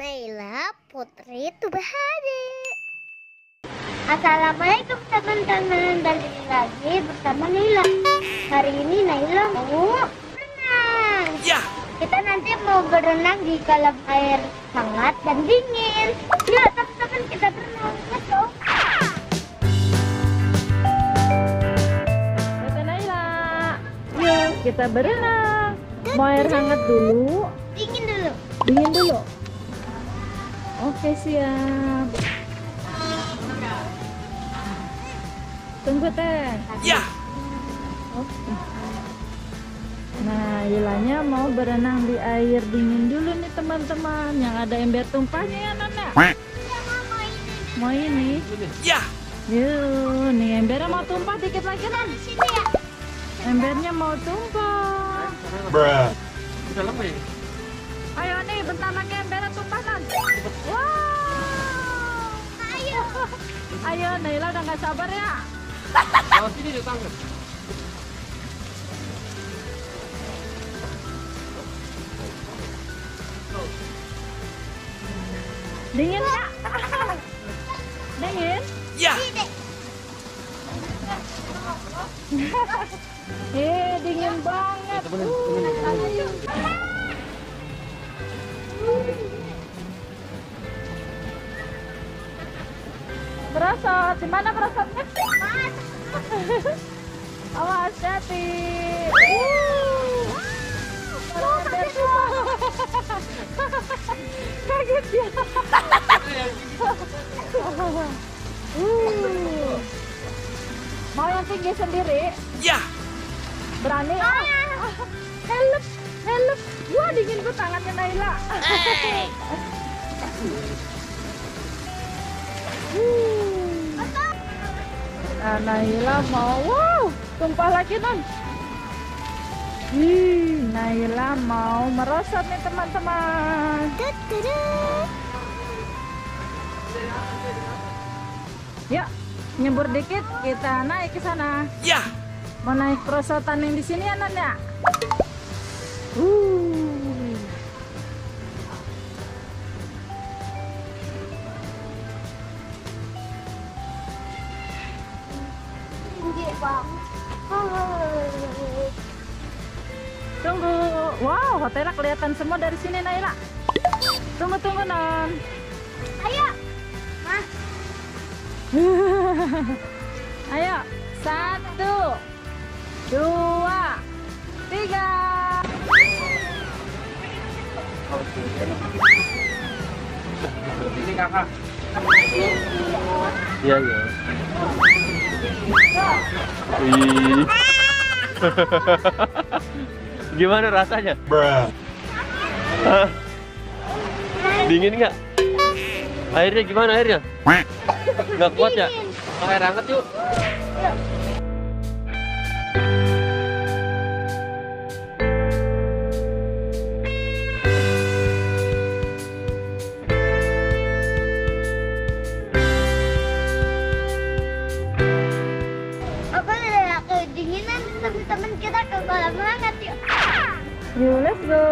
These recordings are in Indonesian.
Naila Putri Tubahari. Assalamualaikum teman-teman, balik lagi bersama Naila. Hari ini Naila mau berenang. Ya. Kita nanti mau berenang di kolam air hangat dan dingin. Yuk teman-teman, kita berenang. Let's go. Kata Naila, yuk kita berenang. Mau air hangat dulu? Dingin dulu. Dingin dulu. Oke, siap. Tunggu teh. Ya. Oke. Nah, Ilanya mau berenang di air dingin dulu nih teman-teman. Yang ada ember tumpahnya ya Nana. Mau ini? Ya. Yuk, nih embernya mau tumpah dikit lagi Nan. Sini ya. Embernya mau tumpah. Bruh. Ayo nih, bentar lagi embernya tumpah Nan. Wow. Ayo. Ayo, Naila udah gak sabar ya. Sini deh tangan. Dingin gak? Dingin? Ya. Dingin banget. Berasa, di mana berasanya? Awas, hati. Kaget ya. Mau yang tinggi sendiri? Ya. Berani? Help, help. Wah, dingin gue tangannya Naila. Nah, Naila mau, wow, tumpah lagi non. Naila mau merosot nih teman-teman. Yuk, nyebur dikit, kita naik ke sana. Ya. Mau naik perosotan yang di sini ya non ya. Tunggu, wow, hotelnya kelihatan semua dari sini Naila. Tunggu non. Ayo. Mah. Ayo, 1, 2, 3. Ini kakak. Iya iya. Wih. Gimana rasanya? Bruh. Dingin nggak? Airnya gimana airnya? Nggak kuat ya? Air hangat yuk. Apa udah kedinginan, teman-teman, kita ke kolam hangat yuk. Yuk, let's go.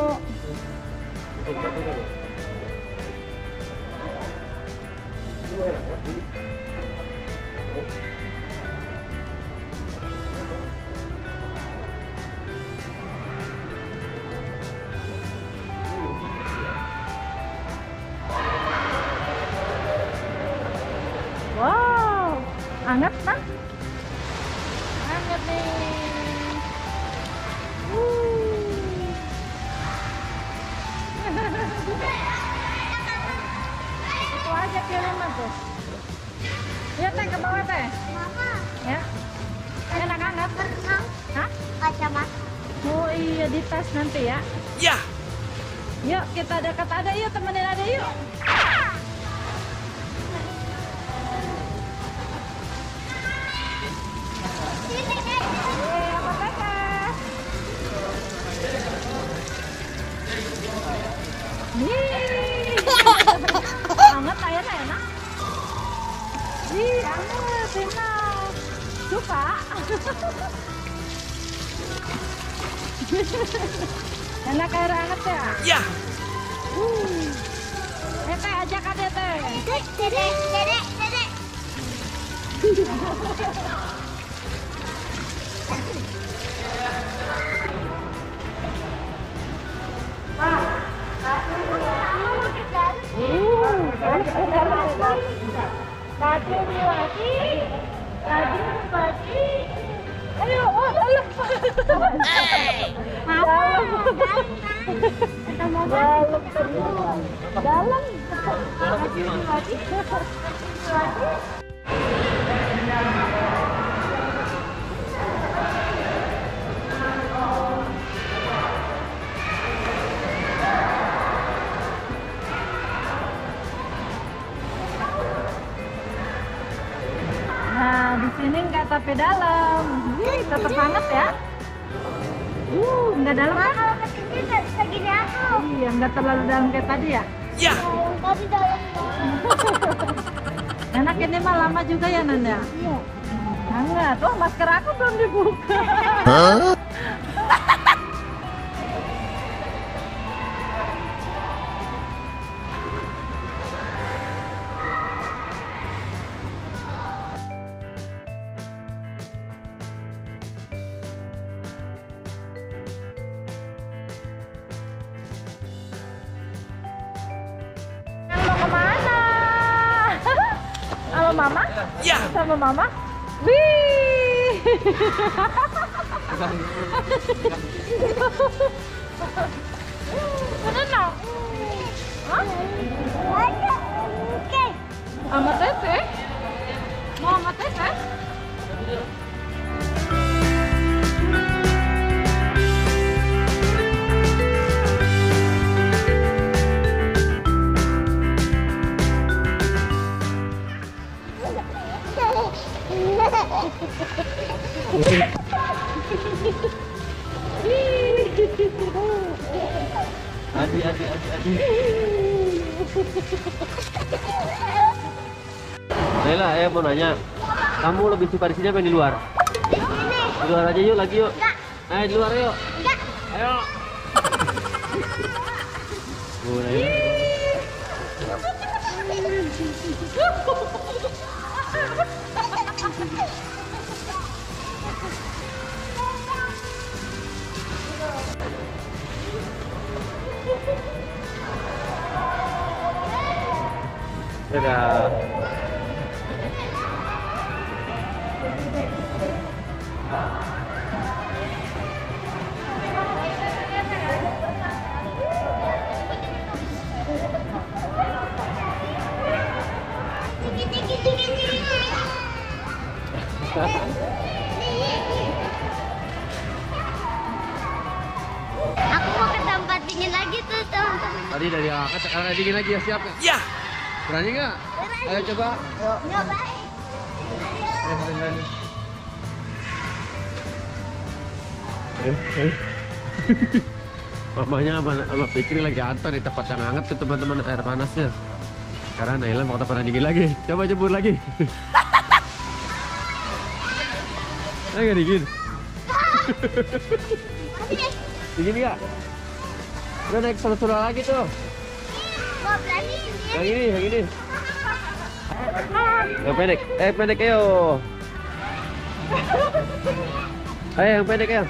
Wow, hangat nah. Hangat nih. Itu aja filmnya tuh. Ya teh ke bawah teh. Mama, Ya. Enak hangat. berenang Hah? kacamata. Oh iya, di tas nanti ya. Ya. Yuk kita dekat ada, yuk temenin ada yuk. Apa kakak? Nih. Hangat airnya enak. Hangat enak. Suka? Enak air hangat ya? Ya. Teh ajak adek teh. Dedek. Ayo, dalam. Nah, di sini nggak tapi dalam. Tetap hangat ya. Nggak dalam kan? Kalau kesini segini aku. Iya, nggak terlalu dalam kayak tadi ya. Tadi dalam. Enak ini mah lama juga ya Nanda. Iya. Hangat. Oh, masker aku belum dibuka. Mau kemana? Sama mama? Ya. Sama mama? Wih. Berenang? Hah? Oke. Sama Teteh? Mau sama Teteh? Adi. Naila, mau nanya. Kamu lebih suka di sini apa di luar? Di luar aja yuk, lagi yuk. Ayo di luar yuk. Ayo. Naila. Dadah. Aku mau ke tempat dingin lagi tuh teman-teman. Tadi dari angkat, sekarang dingin lagi ya, siap ya? Ya. Berani nggak? Ayo coba. Ayo. Nggak baik. Berani. Mamanya sama Fikri lagi antar di tempat yang hangat tuh teman-teman, air panasnya. Sekarang Naila mau ke tempat yang dingin lagi. Coba jemur lagi. Nggak dingin? Dingin nggak? Udah naik solo-solo lagi tuh. Nggak berani. Yang ini. Yang pendek. Pendek ayo. Ayo yang pendek ayo.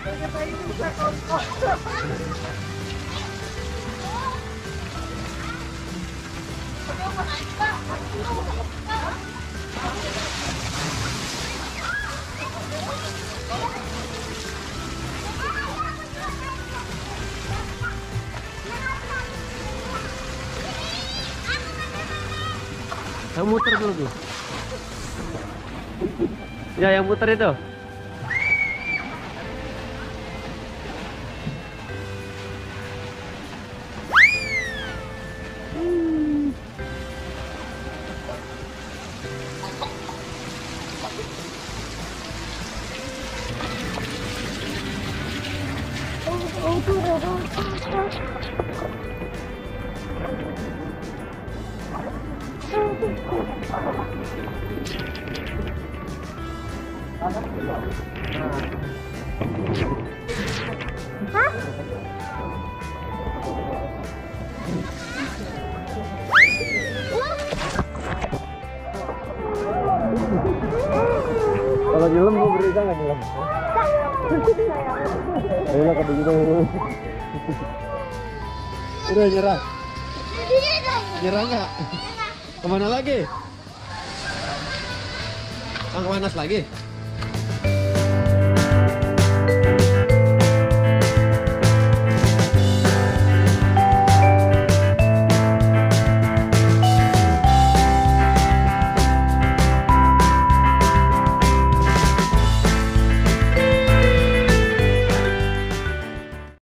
Kamu muter dulu tuh. Ya, yang muter itu. berusaha nggak nyelam? Ayo ke begitu. Udah nyerah. Nyerah nggak? Kemana lagi? Kang panas lagi?